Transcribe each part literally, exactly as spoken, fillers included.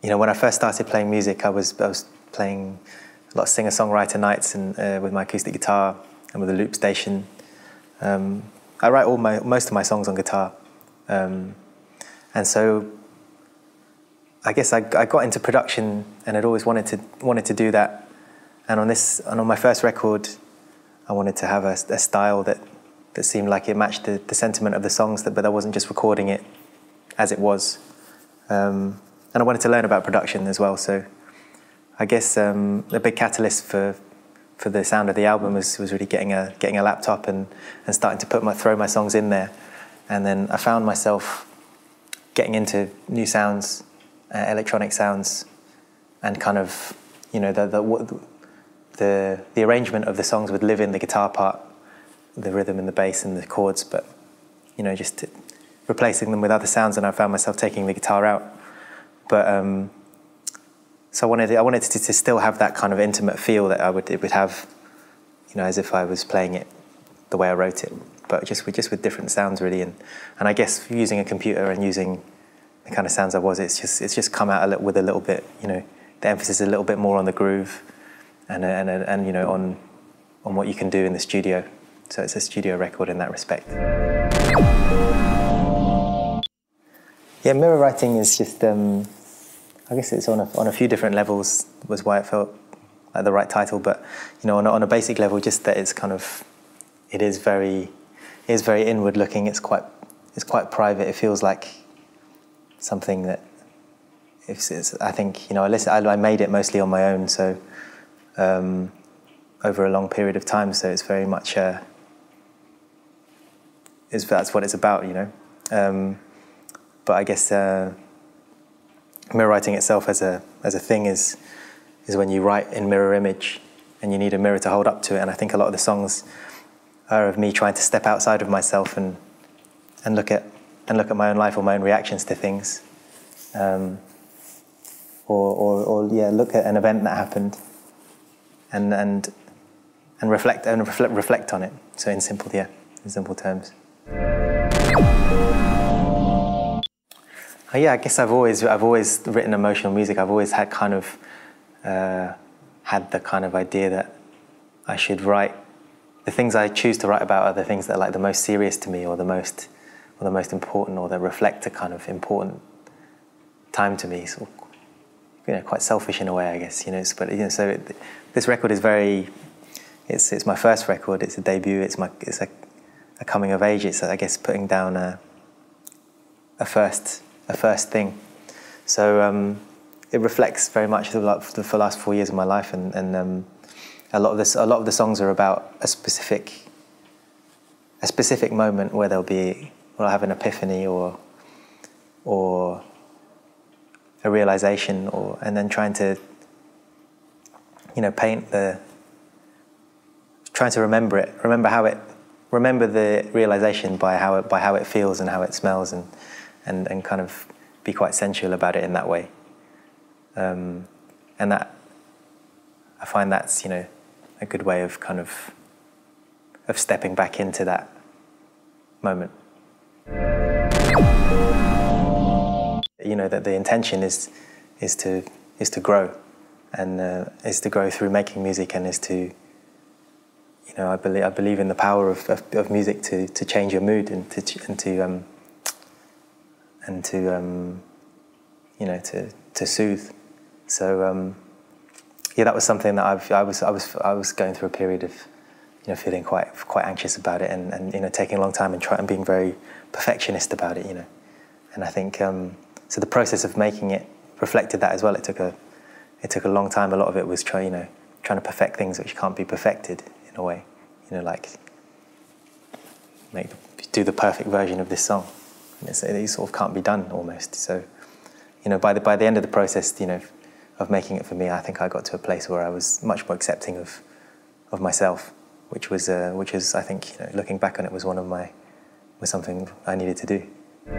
you know, when I first started playing music, I was I was playing a lot of singer-songwriter nights and uh, with my acoustic guitar and with a loop station. Um, I write all my most of my songs on guitar, um, and so I guess I, I got into production and had always wanted to wanted to do that. And on this, and on my first record, I wanted to have a, a style that that seemed like it matched the, the sentiment of the songs, that, but I wasn't just recording it as it was. Um, and I wanted to learn about production as well. So I guess um, the big catalyst for for the sound of the album was was really getting a getting a laptop and and starting to put my throw my songs in there. And then I found myself getting into new sounds, uh, electronic sounds, and kind of, you know, the the the the arrangement of the songs would live in the guitar part, the rhythm and the bass and the chords, but, you know, just replacing them with other sounds, and I found myself taking the guitar out. But um, so I wanted I wanted to, to still have that kind of intimate feel that I would it would have, you know, as if I was playing it the way I wrote it, but just with just with different sounds really. And and I guess using a computer and using the kind of sounds I was, it's just it's just come out a little with a little bit, you know, the emphasis is a little bit more on the groove, and and and, and you know, on on what you can do in the studio. So it's a studio record in that respect. Yeah, mirror writing is just, um, I guess it's on a, on a few different levels was why it felt like the right title. But, you know, on a, on a basic level, just that it's kind of, it is very, it is very inward looking. It's quite, it's quite private. It feels like something that, it's, it's, I think, you know, I, listen, I, I made it mostly on my own, so um, over a long period of time. So it's very much, uh, is that's what it's about, you know. Um, but I guess uh, mirror writing itself as a as a thing is is when you write in mirror image, and you need a mirror to hold up to it. And I think a lot of the songs are of me trying to step outside of myself and and look at and look at my own life or my own reactions to things, um, or, or or yeah, look at an event that happened and and and reflect and reflect reflect on it. So in simple, yeah, in simple terms. Oh, yeah, I guess I've always I've always written emotional music. I've always had kind of uh, had the kind of idea that I should write the things I choose to write about are the things that are like the most serious to me, or the most or the most important, or that reflect a kind of important time to me. So, you know, quite selfish in a way, I guess. You know, but you know, so it, this record is very. It's it's my first record. It's a debut. It's my it's a a coming of age. It's, I guess, putting down a a first a first thing. So um, it reflects very much the, the, the last four years of my life, and, and um, a lot of this a lot of the songs are about a specific a specific moment where there'll be where I'll have an epiphany or or a realization, or and then trying to you know paint the trying to remember it, remember how it. Remember the realization by how it by how it feels and how it smells, and and and kind of be quite sensual about it in that way. Um, and that I find that's you know a good way of kind of of stepping back into that moment. You know that the intention is is to is to grow, and uh, is to grow through making music, and is to. You know, I believe I believe in the power of, of, of music to, to change your mood and to and to um, and to um, you know to to soothe. So um, yeah, that was something that I've I was I was I was going through a period of you know feeling quite quite anxious about it, and, and you know taking a long time and trying and being very perfectionist about it. You know, and I think um, so. The process of making it reflected that as well. It took a it took a long time. A lot of it was trying you know trying to perfect things which can't be perfected. In a way, you know, like make do the perfect version of this song. And it's, it sort of can't be done almost. So, you know, by the by the end of the process, you know, of making it for me, I think I got to a place where I was much more accepting of of myself, which was uh, which is I think you know, looking back on it was one of my was something I needed to do.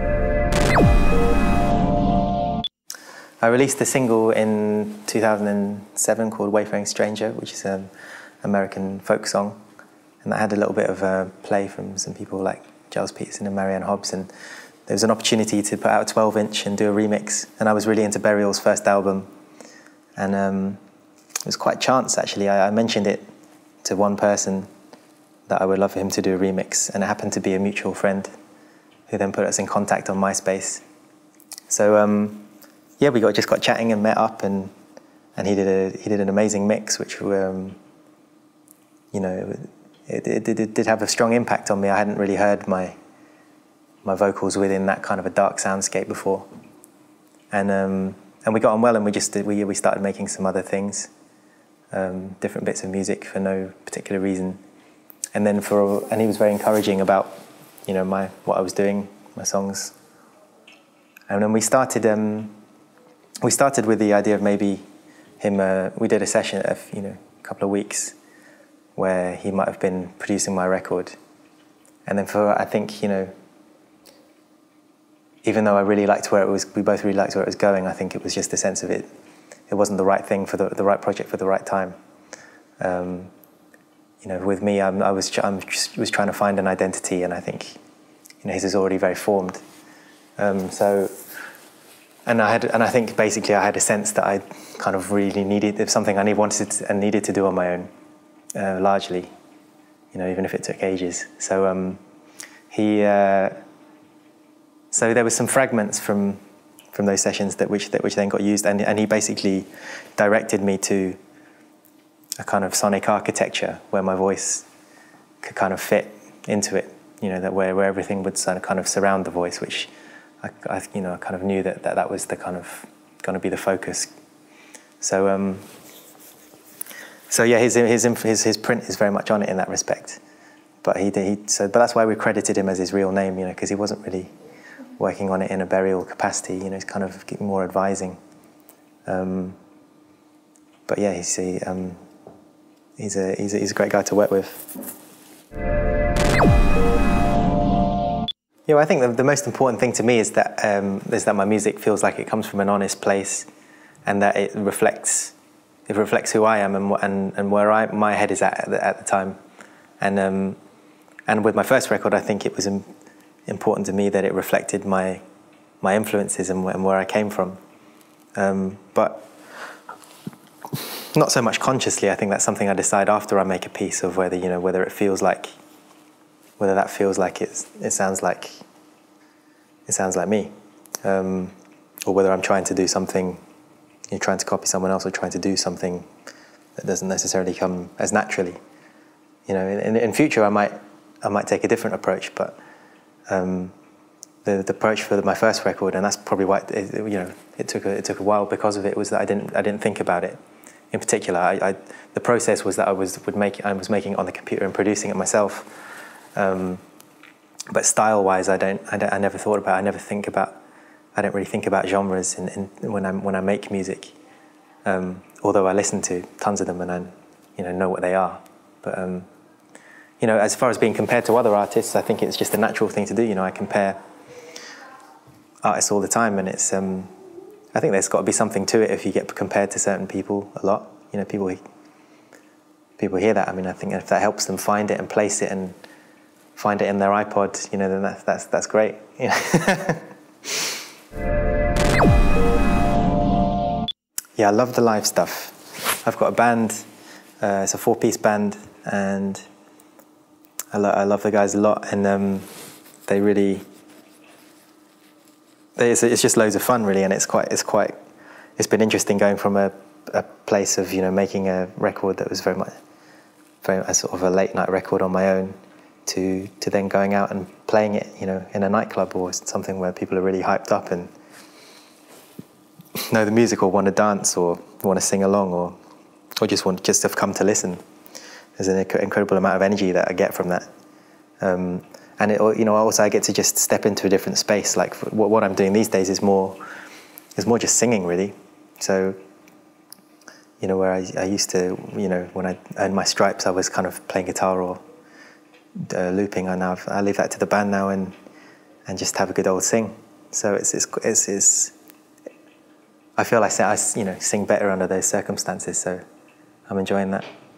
I released a single in two thousand seven called "Wayfaring Stranger," which is an American folk song, and that had a little bit of uh, play from some people like Giles Peterson and Marianne Hobbs, and there was an opportunity to put out a twelve inch and do a remix, and I was really into Burial's first album, and um, it was quite chance actually. I, I mentioned it to one person that I would love for him to do a remix, and it happened to be a mutual friend who then put us in contact on MySpace. So um, yeah, we got just got chatting and met up, and and he did a he did an amazing mix, which um, you know it, it, it, it did have a strong impact on me. I hadn't really heard my my vocals within that kind of a dark soundscape before, and um, and we got on well, and we just did, we we started making some other things, um, different bits of music for no particular reason, and then for and he was very encouraging about you know my what I was doing, my songs, and then we started um, we started with the idea of maybe him. Uh, we did a session of you know a couple of weeks where he might have been producing my record, and then for I think you know. Even though I really liked where it was, we both really liked where it was going. I think it was just a sense of it. It wasn't the right thing for the the right project for the right time. Um, you know, with me, I'm, I was I was trying to find an identity, and I think, you know, his is already very formed. Um, so, and I had, and I think basically I had a sense that I kind of really needed something I need, wanted to, and needed to do on my own, uh, largely. You know, even if it took ages. So um, he. Uh, So there were some fragments from from those sessions that which that which then got used, and and he basically directed me to a kind of sonic architecture where my voice could kind of fit into it. You know, that where where everything would sort of kind of surround the voice, which I, I you know I kind of knew that that, that was the kind of going to be the focus. So um. So yeah, his his his his print is very much on it in that respect, but he he so but that's why we credited him as his real name, you know, because he wasn't really working on it in a Burial capacity, you know, he's kind of more advising. Um, but yeah, he's a, um, he's, a, he's, a, he's a great guy to work with. You know, I think the, the most important thing to me is that, um, is that my music feels like it comes from an honest place, and that it reflects, it reflects who I am and, and, and where I, my head is at at the, at the time. And, um, and with my first record, I think it was in, important to me that it reflected my my influences and, and where I came from, um, but not so much consciously. I think that's something I decide after I make a piece of whether you know whether it feels like whether that feels like it's it sounds like it sounds like me, um, or whether I'm trying to do something, you're trying to copy someone else or trying to do something that doesn't necessarily come as naturally. You know, in, in future I might I might take a different approach, but. Um, the, the approach for the, my first record, and that's probably why it, it, you know it took a, it took a while because of it, was that I didn't I didn't think about it. In particular, I, I, the process was that I was would make I was making it on the computer and producing it myself. Um, but style-wise, I don't, I don't I never thought about. I never think about. I don't really think about genres in, in, when I when I make music. Um, although I listen to tons of them and I you know know what they are, but. Um, You know, as far as being compared to other artists, I think it's just a natural thing to do. You know, I compare artists all the time, and it's. Um, I think there's got to be something to it if you get compared to certain people a lot. You know, people people hear that. I mean, I think if that helps them find it and place it and find it in their iPod, you know, then that's that's that's great. You know? Yeah, I love the live stuff. I've got a band. Uh, it's a four-piece band, and. I, lo I love the guys a lot, and um, they really, they, it's, it's just loads of fun really, and it's quite, it's quite, it's been interesting going from a, a place of, you know, making a record that was very much, very a sort of a late night record on my own, to, to then going out and playing it, you know, in a nightclub or something where people are really hyped up and know the music or want to dance or want to sing along or, or just want just have come to listen. There's an incredible amount of energy that I get from that, um, and it, you know, also I get to just step into a different space. Like what, what I'm doing these days is more, is more just singing, really. So, you know, where I, I used to, you know, when I earned my stripes, I was kind of playing guitar or uh, looping. I now I leave that to the band now and and just have a good old sing. So it's it's it's, it's I feel like I, I you know sing better under those circumstances. So I'm enjoying that.